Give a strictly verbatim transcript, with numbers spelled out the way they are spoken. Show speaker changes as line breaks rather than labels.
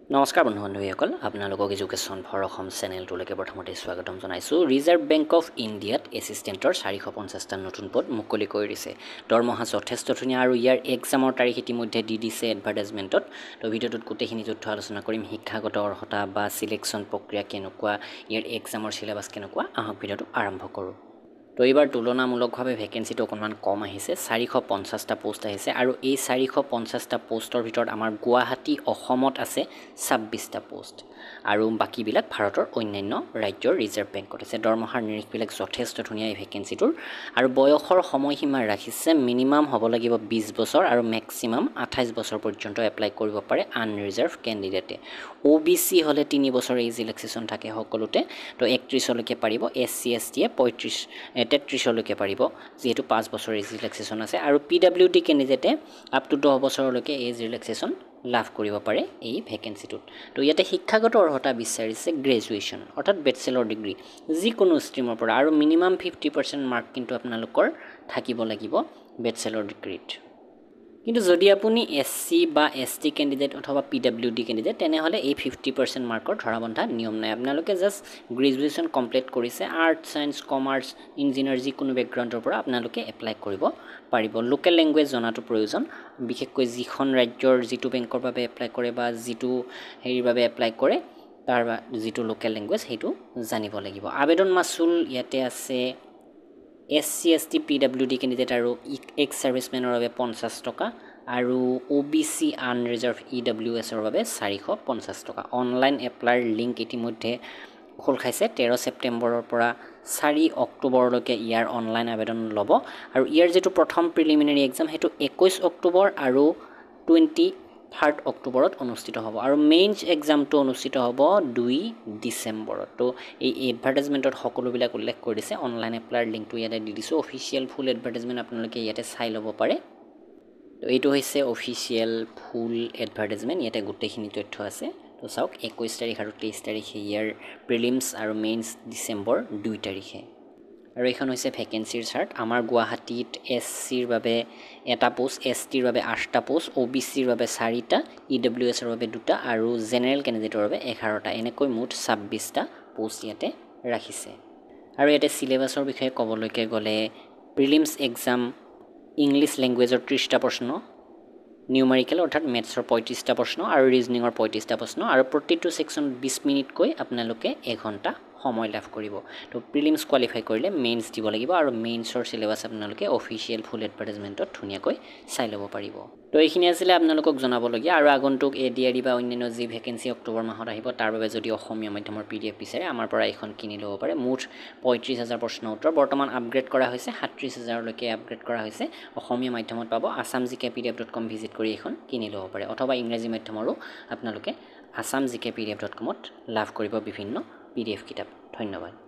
নমস্কাৰ বন্ধু বান্ধৱীসকল আপোনালোকক এডুকেশ্যন ফৰ অসম চেনেলটোলৈকে প্ৰথমতে স্বাগতম জনাইছোঁ। ৰিজাৰ্ভ বেংক অফ ইণ্ডিয়াত এছিষ্টেণ্টৰ চাৰিশ পঞ্চাছটা নতুন পদ মুকলি কৰি দিছে। দৰমহা যথেষ্ট ধুনীয়া আৰু ইয়াৰ এক্সামৰ তাৰিখ ইতিমধ্যে দি দিছে এডভাৰটাইজমেণ্টত। তো ভিডিঅ'টোত গোটেইখিনি তথ্য আলোচনা কৰিম। শিক্ষাগত অৰ্হতা বা চিলেকশ্যন প্ৰক্ৰিয়া কেনেকুৱা, ইয়াৰ এক্সামৰ চিলেবাছ কেনেকুৱা, আহক ভিডিঅ'টো আৰম্ভ কৰোঁ। তো এইবাৰ তুলনামূলকভাৱে ভেকেঞ্চিটো অকণমান কম আহিছে, চাৰিশ পঞ্চাছটা পোষ্ট আহিছে আৰু এই চাৰিশ পঞ্চাছটা পোষ্টৰ ভিতৰত আমাৰ গুৱাহাটী অসমত আছে ছাব্বিছটা পোষ্ট আৰু বাকীবিলাক ভাৰতৰ অন্যান্য ৰাজ্যৰ ৰিজাৰ্ভ বেংকত আছে। দৰমহাৰ নিৰিখবিলাক যথেষ্ট ধুনীয়া এই ভেকেঞ্চিটোৰ আৰু বয়সৰ সময়সীমা ৰাখিছে মিনিমাম হ'ব লাগিব বিছ বছৰ আৰু মেক্সিমাম আঠাইছ বছৰ পৰ্যন্ত এপ্লাই কৰিব পাৰে আনৰিজাৰ্ভ কেণ্ডিডেটে। অ' বি চি হ'লে তিনি বছৰ এজ ৰিলেক্সেশ্যন থাকে সকলোতে, তো একত্ৰিছলৈকে পাৰিব। এছ চি এছ টিয়ে পঁয়ত্ৰিছ তেত্ৰিছলৈকে পাৰিব যিহেতু পাঁচ বছৰ এজ ৰিলেক্সেশ্যন আছে আৰু পি ডাব্লিউ ডি কেণ্ডিডেটে আপ টু দহ বছৰলৈকে এজ ৰিলেক্সেশ্যন লাভ কৰিব পাৰে এই ভেকেঞ্চিটোত। তো ইয়াতে শিক্ষাগত অৰ্হতা বিচাৰিছে গ্ৰেজুৱেশ্যন অৰ্থাৎ বেচেলৰ ডিগ্ৰী যিকোনো ষ্ট্ৰীমৰ পৰা আৰু মিনিমাম ফিফটি পাৰ্চেণ্ট মাৰ্ক কিন্তু আপোনালোকৰ থাকিব লাগিব বেচেলৰ ডিগ্ৰীত। কিন্তু যদি আপুনি এছ চি বা এছ টি কেণ্ডিডেট অথবা পি ডাব্লিউ ডি কেণ্ডিডেট তেনেহ'লে এই ফিফটি পাৰ্চেণ্ট মাৰ্কৰ ধৰাবন্ধা নিয়ম নাই। আপোনালোকে জাষ্ট গ্ৰেজুৱেশ্যন কমপ্লিট কৰিছে, আৰ্টছ ছায়েন্স কমাৰ্চ ইঞ্জিনিয়াৰ যিকোনো বেকগ্ৰাউণ্ডৰ পৰা আপোনালোকে এপ্লাই কৰিব পাৰিব। লোকেল লেংগুৱেজ জনাটো প্ৰয়োজন, বিশেষকৈ যিখন ৰাজ্যৰ যিটো বেংকৰ বাবে এপ্লাই কৰে বা যিটো হেৰিৰ বাবে এপ্লাই কৰে তাৰ যিটো লোকেল লেংগুৱেজ সেইটো জানিব লাগিব। আবেদন মাচুল ইয়াতে আছে S C S T P W D candidate আৰু এক্স ছাৰ্ভিচমেনৰ বাবে পঞ্চাছ টকা আৰু O' B C unreserved E W এছৰ বাবে চাৰিশ পঞ্চাছ টকা। অনলাইন এপ্লাইৰ লিংক ইতিমধ্যে খোল খাইছে। তেৰ ছেপ্টেম্বৰৰ পৰা চাৰি অক্টোবৰলৈকে ইয়াৰ অনলাইন আবেদন ল'ব আৰু ইয়াৰ যিটো প্ৰথম প্ৰিলিমিনাৰী এক্সাম সেইটো একৈছ অক্টোবৰ আৰু টুৱেণ্টি থাৰ্ড অক্টোবৰত অনুষ্ঠিত হ'ব আৰু মেইনছ এক্সামটো অনুষ্ঠিত হ'ব দুই ডিচেম্বৰত। তো এই এডভাৰটাইজমেণ্টত সকলোবিলাক উল্লেখ কৰি দিছে। অনলাইন এপ্লাইৰ লিংকটো ইয়াতে দি দিছোঁ। অফিচিয়েল ফুল এডভাৰটাইজমেণ্ট আপোনালোকে ইয়াতে চাই ল'ব পাৰে। তো এইটো হৈছে অফিচিয়েল ফুল এডভাৰটাইজমেণ্ট, ইয়াতে গোটেইখিনি তথ্য আছে। তো চাওক একৈছ তাৰিখ আৰু তেইছ তাৰিখে ইয়াৰ প্ৰিলিমছ আৰু মেইনছ ডিচেম্বৰ দুই তাৰিখে। আৰু এইখন হৈছে ভেকেঞ্চিৰ চাৰ্ট। আমাৰ গুৱাহাটীত এছ চিৰ বাবে এটা পোষ্ট, এছ টিৰ বাবে আঠটা পোষ্ট, অ' বি চিৰ বাবে চাৰিটা, ই ডাব্লিউ এছৰ বাবে দুটা আৰু জেনেৰেল কেণ্ডিডেটৰ বাবে এঘাৰটা, এনেকৈ মুঠ ছাব্বিছটা পোষ্ট ইয়াতে ৰাখিছে। আৰু ইয়াতে চিলেবাছৰ বিষয়ে ক'বলৈকে গ'লে প্ৰিলিমছ এক্সাম ইংলিছ লেংগুৱেজৰ ত্ৰিছটা প্ৰশ্ন, নিউমাৰিকেল অৰ্থাৎ মেথছৰ পঁয়ত্ৰিছটা প্ৰশ্ন আৰু ৰিজনিঙৰ পঁয়ত্ৰিছটা প্ৰশ্ন আৰু প্ৰতিটো ছেকশ্যন বিছ মিনিটকৈ আপোনালোকে এঘণ্টা সময় লাভ কৰিব। তো প্ৰিলিমছ কোৱালিফাই কৰিলে মেইনছ দিব লাগিব আৰু মেইনছৰ চিলেবাছ আপোনালোকে অফিচিয়েল ফুল এডভাৰটাইজমেণ্টত ধুনীয়াকৈ চাই ল'ব পাৰিব। তো এইখিনি আছিলে আপোনালোকক জনাবলগীয়া। আৰু আগন্তুক এ ডি আৰ ই বা অন্যান্য যি ভেকেঞ্চি অক্টোবৰ মাহত আহিব তাৰ বাবে যদি অসমীয়া মাধ্যমৰ পি ডি এফ বিচাৰে আমাৰ পৰা এইখন কিনি ল'ব পাৰে। মুঠ পঁয়ত্ৰিছ হাজাৰ প্ৰশ্ন উত্তৰ বৰ্তমান আপগ্ৰেড কৰা হৈছে, সাতত্ৰিছ হাজাৰলৈকে আপগ্ৰেড কৰা হৈছে। অসমীয়া মাধ্যমত পাব। Assam G K PDF dot com visit কৰি এইখন কিনি ল'ব পাৰে অথবা ইংৰাজী মাধ্যমৰো আপোনালোকে Assam G K PDF dot কমত লাভ কৰিব বিভিন্ন পি ডি এফ কিতাপ। ধন্যবাদ।